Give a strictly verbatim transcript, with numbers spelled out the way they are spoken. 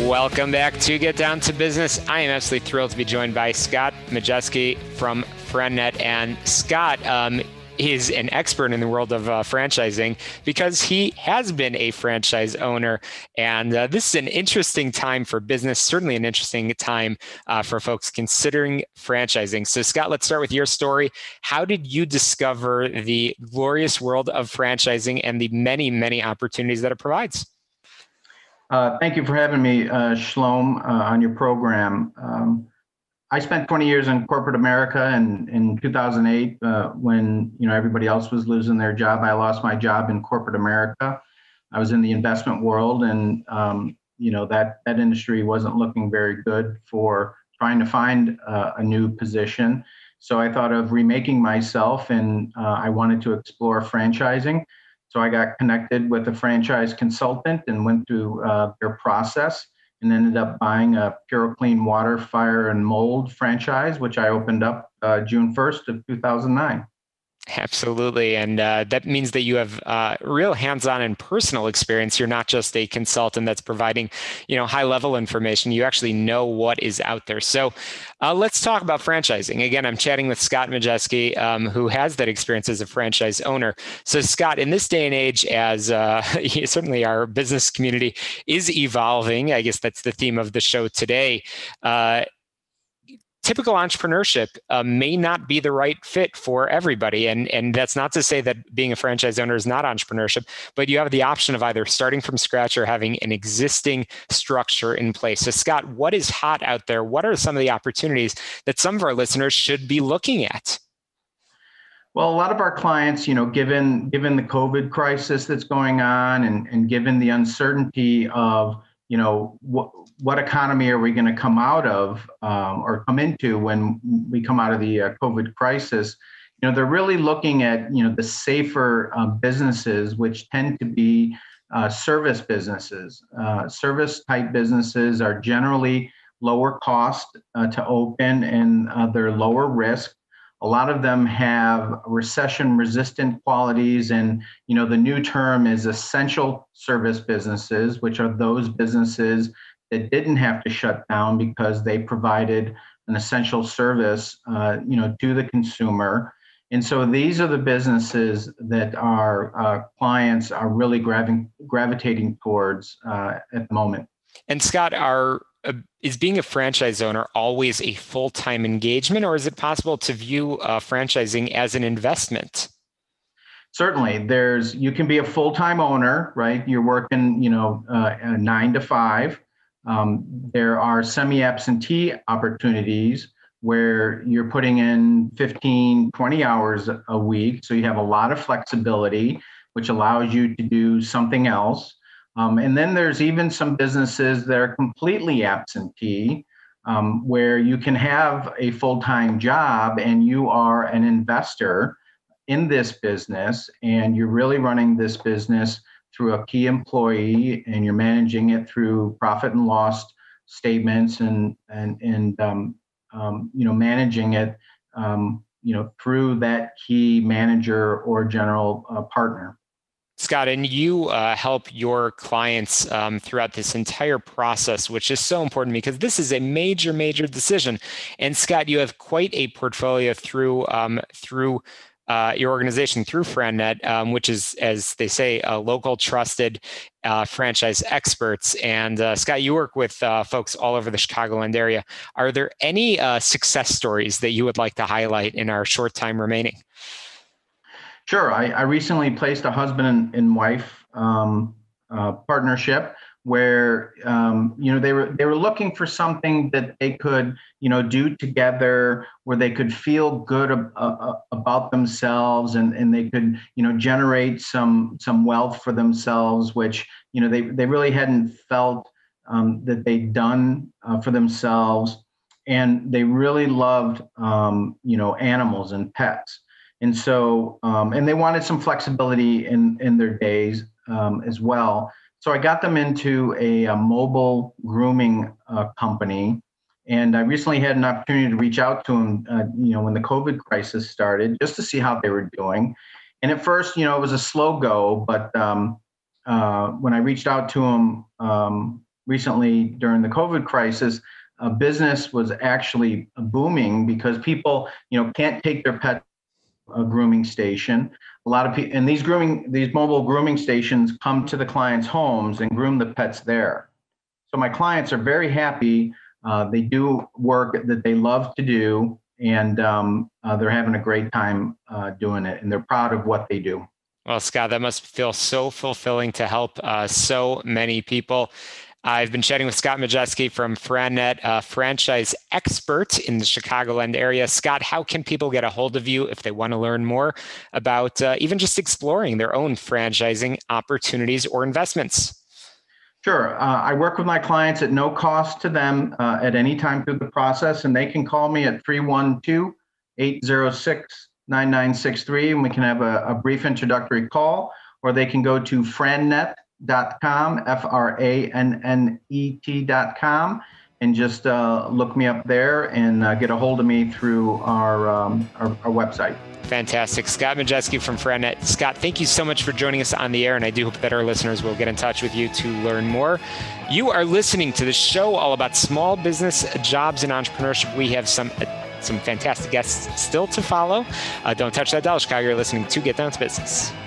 Welcome back to Get Down to Business. I am absolutely thrilled to be joined by Scott Majeski from FriendNet. And Scott um, is an expert in the world of uh, franchising because he has been a franchise owner. And uh, this is an interesting time for business, certainly an interesting time uh, for folks considering franchising. So Scott, let's start with your story. How did you discover the glorious world of franchising and the many, many opportunities that it provides? Uh, thank you for having me, uh, Shalom, uh, on your program. Um, I spent twenty years in corporate America, and in two thousand eight, uh, when you know everybody else was losing their job, I lost my job in corporate America. I was in the investment world, and um, you know that that industry wasn't looking very good for trying to find uh, a new position. So I thought of remaking myself, and uh, I wanted to explore franchising. So I got connected with a franchise consultant and went through uh, their process and ended up buying a Pure Clean Water, Fire, and Mold franchise, which I opened up uh, June first of two thousand nine. Absolutely. And uh, that means that you have uh, real hands-on and personal experience. You're not just a consultant that's providing, you know, high-level information. You actually know what is out there. So uh, let's talk about franchising. Again, I'm chatting with Scott Majeski, um, who has that experience as a franchise owner. So Scott, in this day and age, as uh, certainly our business community is evolving, I guess that's the theme of the show today, uh, typical entrepreneurship uh, may not be the right fit for everybody. And, and that's not to say that being a franchise owner is not entrepreneurship, but you have the option of either starting from scratch or having an existing structure in place. So Scott, what is hot out there? What are some of the opportunities that some of our listeners should be looking at? Well, a lot of our clients, you know, given given the COVID crisis that's going on and, and given the uncertainty of, you know, what what economy are we going to come out of um, or come into when we come out of the uh, COVID crisis? You know, they're really looking at, you know, the safer uh, businesses, which tend to be uh, service businesses. Uh, service type businesses are generally lower cost uh, to open, and uh, they're lower risk. A lot of them have recession resistant qualities, and you know the new term is essential service businesses, which are those businesses that didn't have to shut down because they provided an essential service uh, you know to the consumer. And so these are the businesses that our uh, clients are really gravi- gravitating towards uh, at the moment. And Scott, are Uh, is being a franchise owner always a full-time engagement, or is it possible to view uh, franchising as an investment? Certainly, there's you can be a full-time owner, right? You're working, you know, uh, nine to five. Um, there are semi-absentee opportunities where you're putting in fifteen, twenty hours a week, so you have a lot of flexibility, which allows you to do something else. Um, and then there's even some businesses that are completely absentee, um, where you can have a full-time job and you are an investor in this business, and you're really running this business through a key employee, and you're managing it through profit and loss statements, and and and um, um, you know managing it um, you know through that key manager or general uh, partner. Scott, and you uh, help your clients um, throughout this entire process, which is so important because this is a major, major decision. And Scott, you have quite a portfolio through um, through uh, your organization, through FriendNet, um, which is, as they say, uh, local, trusted uh, franchise experts. And uh, Scott, you work with uh, folks all over the Chicagoland area. Are there any uh, success stories that you would like to highlight in our short time remaining? Sure. I, I recently placed a husband and, and wife um, uh, partnership where um, you know they were they were looking for something that they could you know do together, where they could feel good ab- uh, about themselves, and, and they could you know generate some some wealth for themselves, which you know they they really hadn't felt um, that they'd done uh, for themselves, and they really loved um, you know animals and pets. And so, um, and they wanted some flexibility in, in their days um, as well. So I got them into a, a mobile grooming uh, company. And I recently had an opportunity to reach out to them, uh, you know, when the COVID crisis started, just to see how they were doing. And at first, you know, it was a slow go, but um, uh, when I reached out to them, um, recently during the COVID crisis, uh, business was actually booming because people, you know, can't take their pet to a grooming station. A lot of people, and these grooming, these mobile grooming stations come to the clients' homes and groom the pets there. So my clients are very happy. Uh, they do work that they love to do, and um, uh, they're having a great time uh, doing it, and they're proud of what they do. Well, Scott, that must feel so fulfilling to help uh, so many people. I've been chatting with Scott Majeski from FranNet, a franchise expert in the Chicagoland area. Scott, how can people get a hold of you if they want to learn more about uh, even just exploring their own franchising opportunities or investments? Sure. Uh, I work with my clients at no cost to them uh, at any time through the process, and they can call me at three one two, eight zero six, nine nine six three, and we can have a, a brief introductory call, or they can go to frannet dot com, F R A N N E T dot com, and just uh, look me up there and uh, get a hold of me through our, um, our, our website. Fantastic. Scott Majeski from FranNet. Scott, thank you so much for joining us on the air, and I do hope that our listeners will get in touch with you to learn more. You are listening to the show all about small business, jobs, and entrepreneurship. We have some some fantastic guests still to follow. Uh, don't touch that dial, Chicago. You're listening to Get Down to Business.